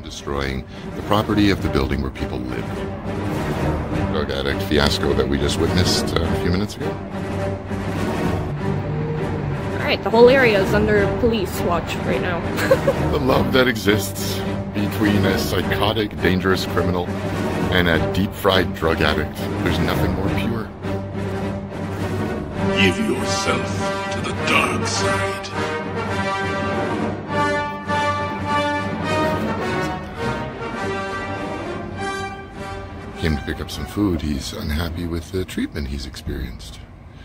destroying the property of the building where people live. Drug addict fiasco that we just witnessed a few minutes ago. Alright, the whole area is under police watch right now. The love that exists between a psychotic, dangerous criminal and a deep-fried drug addict. There's nothing more pure. Give yourself to the dark side. Came to pick up some food. He's unhappy with the treatment he's experienced.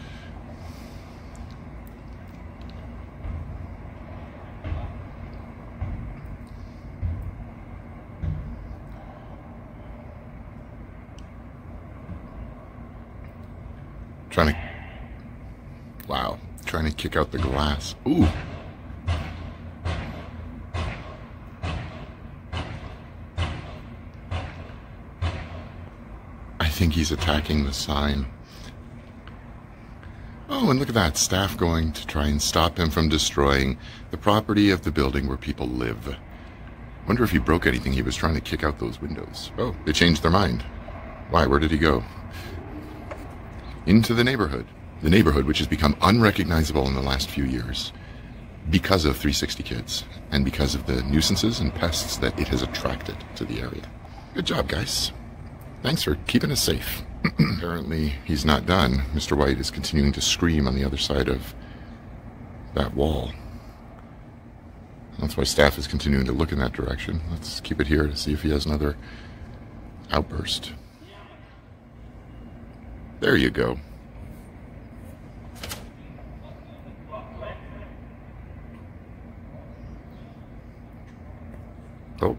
Trying to kick out the glass. Ooh. I think he's attacking the sign. Oh, and look at that. Staff going to try and stop him from destroying the property of the building where people live. Wonder if he broke anything. He was trying to kick out those windows. Oh, they changed their mind. Why? Where did he go? Into the neighborhood. The neighborhood which has become unrecognizable in the last few years because of 360 Kids and because of the nuisances and pests that it has attracted to the area. Good job, guys. Thanks for keeping us safe. Apparently, he's not done. Mr. White is continuing to scream on the other side of that wall. That's why staff is continuing to look in that direction. Let's keep it here to see if he has another outburst. There you go. Oh.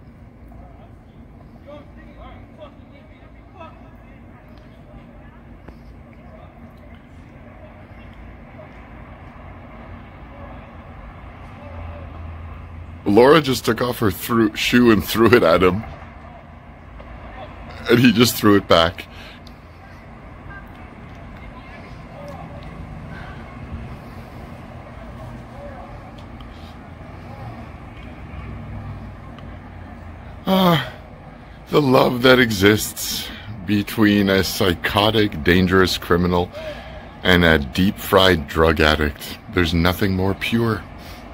Laura just took off her shoe and threw it at him. And he just threw it back. The love that exists between a psychotic, dangerous criminal and a deep-fried drug addict. There's nothing more pure.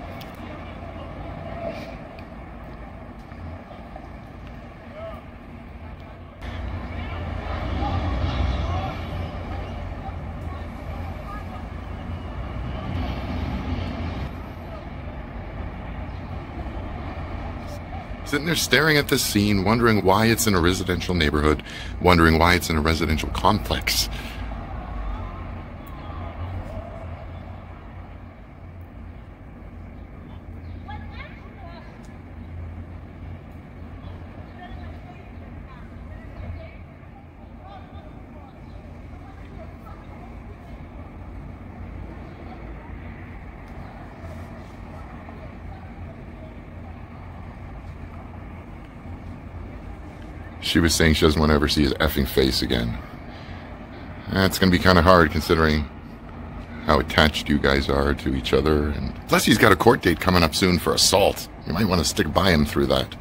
Sitting there staring at this scene, wondering why it's in a residential neighborhood, wondering why it's in a residential complex. She was saying she doesn't want to ever see his effing face again. That's going to be kind of hard considering how attached you guys are to each other. And plus he's got a court date coming up soon for assault. You might want to stick by him through that.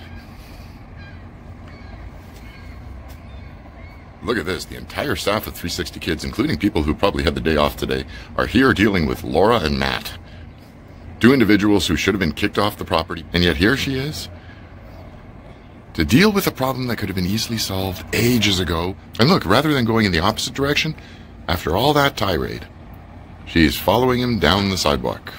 Look at this. The entire staff of 360 Kids, including people who probably had the day off today, are here dealing with Laura and Matt. Two individuals who should have been kicked off the property. And yet here she is, to deal with a problem that could have been easily solved ages ago. And look, rather than going in the opposite direction, after all that tirade, she's following him down the sidewalk.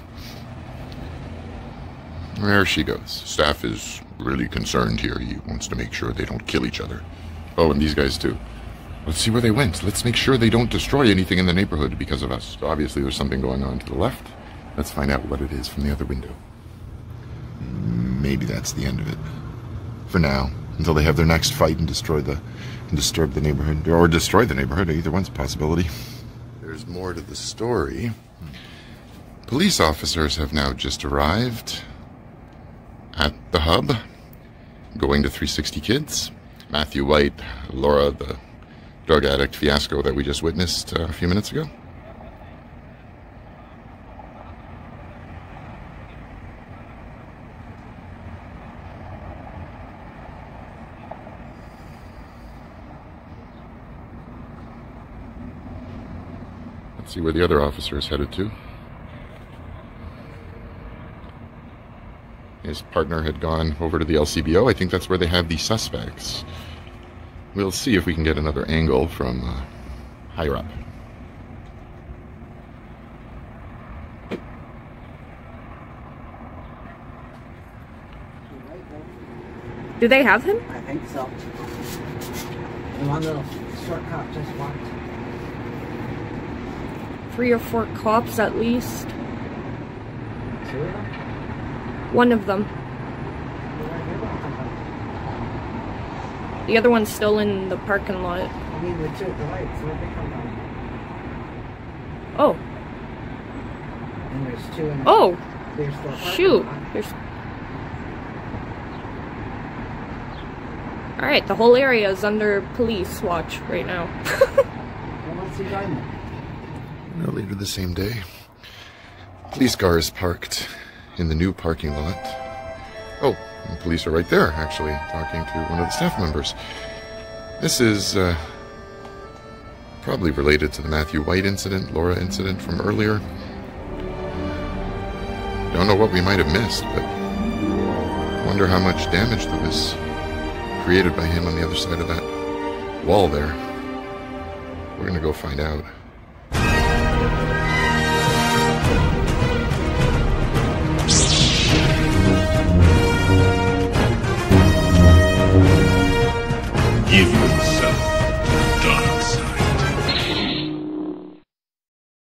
There she goes. Staff is really concerned here. He wants to make sure they don't kill each other. Oh, and these guys too. Let's see where they went. Let's make sure they don't destroy anything in the neighborhood because of us. So obviously there's something going on to the left. Let's find out what it is from the other window. Maybe that's the end of it. For now, until they have their next fight and disturb the neighborhood, or destroy the neighborhood. Either one's a possibility. There's more to the story. Police officers have now just arrived at the hub, going to 360 Kids. Matthew White, Laura, the drug addict fiasco that we just witnessed a few minutes ago. See where the other officer is headed to. His partner had gone over to the LCBO. I think that's where they have the suspects. We'll see if we can get another angle from higher up. Do they have him? I think so. The one little short cop just walked. 3 or 4 cops at least. 2 of them? One of them. The other one's still in the parking lot. I mean the 2 at the lights, where'd they come from? Oh. And there's 2 in the Oh! clear store parking Shoot! lot. There's... Alright, the whole area is under police watch right now. Well, what's he driving? Later the same day, police car is parked in the new parking lot. Oh, the police are right there, actually, talking to one of the staff members. This is probably related to the Matthew White incident, Laura incident from earlier. Don't know what we might have missed, but wonder how much damage that was created by him on the other side of that wall there. We're gonna go find out.